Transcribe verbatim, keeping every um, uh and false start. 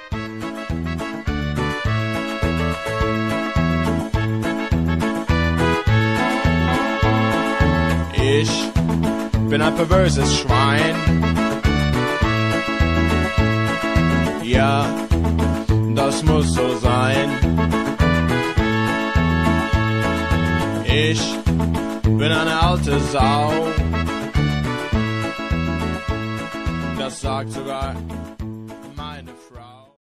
Ich bin ein perverses Schwein. Ja, das muss so sein. Ich bin eine alte Sau. Das sagt sogar